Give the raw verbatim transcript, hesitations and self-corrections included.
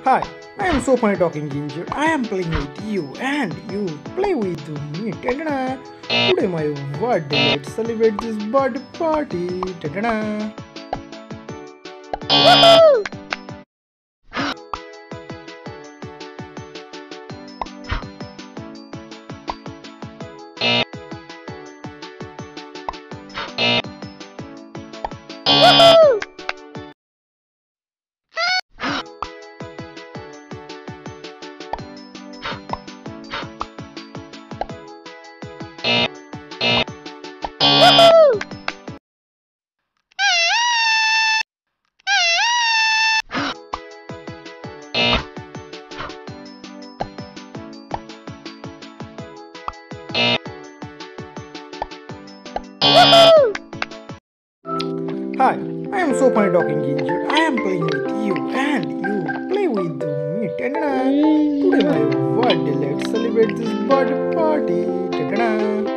Hi, I am so funny talking ginger. I am playing with you and you play with me. Ta-da-da. Today my birthday. Let's celebrate this birthday party. Ta-da-da. Hi, I am so funny talking ginger. I am playing with you and you play with me. Ta-da-da. Today my birthday. Let's celebrate this birthday party. Ta-da-da.